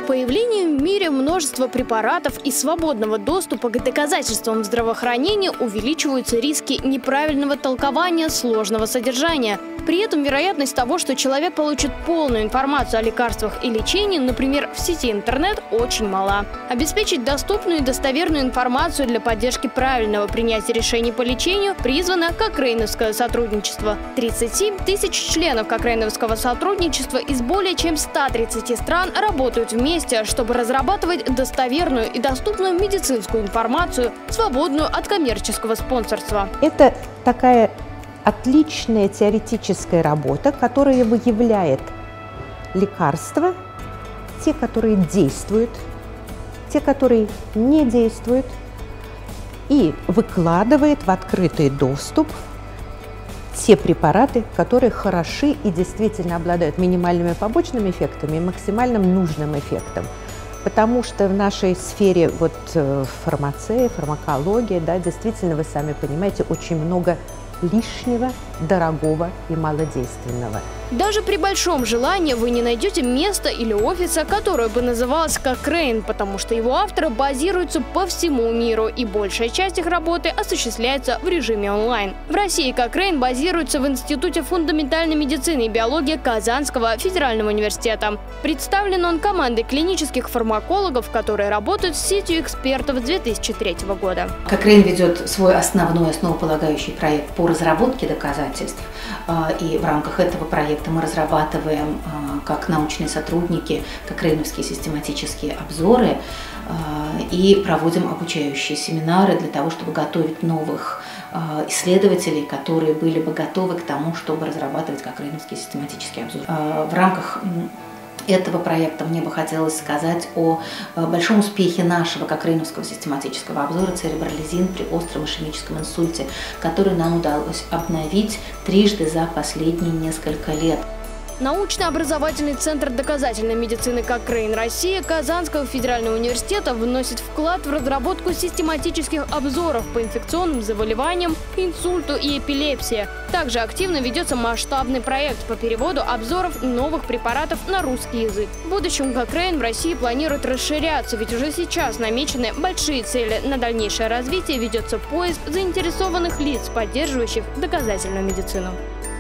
появлением в мире множества препаратов и свободного доступа к доказательствам здравоохранения увеличиваются риски неправильного толкования сложного содержания. При этом вероятность того, что человек получит полную информацию о лекарствах и лечении, например, в сети интернет, очень мала. Обеспечить доступную и достоверную информацию для поддержки правильного принятия решений по лечению призвано Кокрейновское сотрудничество. 37 тысяч членов Кокрейновского сотрудничества из более чем 130 стран работают вместе, чтобы разрабатывать достоверную и доступную медицинскую информацию, свободную от коммерческого спонсорства. Это такая отличная теоретическая работа, которая выявляет лекарства, те, которые действуют, те, которые не действуют, и выкладывает в открытый доступ те препараты, которые хороши и действительно обладают минимальными побочными эффектами и максимальным нужным эффектом. Потому что в нашей сфере фармации, фармакологии, да, действительно, вы сами понимаете, очень много лишнего, дорогого и малодейственного. Даже при большом желании вы не найдете места или офиса, которое бы называлось Cochrane, потому что его авторы базируются по всему миру, и большая часть их работы осуществляется в режиме онлайн. В России Cochrane базируется в Институте фундаментальной медицины и биологии Казанского федерального университета. Представлен он командой клинических фармакологов, которые работают с сетью экспертов с 2003 года. Cochrane ведет свой основополагающий проект по разработке доказательств, и в рамках этого проекта мы разрабатываем, как научные сотрудники, кокрейновские систематические обзоры и проводим обучающие семинары для того, чтобы готовить новых исследователей, которые были бы готовы к тому, чтобы разрабатывать кокрейновские систематические обзоры. В рамках этого проекта мне бы хотелось сказать о большом успехе нашего кокрейновского систематического обзора церебролизин при остром ишемическом инсульте, который нам удалось обновить трижды за последние несколько лет. Научно-образовательный центр доказательной медицины Cochrane Россия Казанского федерального университета вносит вклад в разработку систематических обзоров по инфекционным заболеваниям, инсульту и эпилепсии. Также активно ведется масштабный проект по переводу обзоров новых препаратов на русский язык. В будущем Cochrane в России планирует расширяться, ведь уже сейчас намечены большие цели. На дальнейшее развитие ведется поиск заинтересованных лиц, поддерживающих доказательную медицину.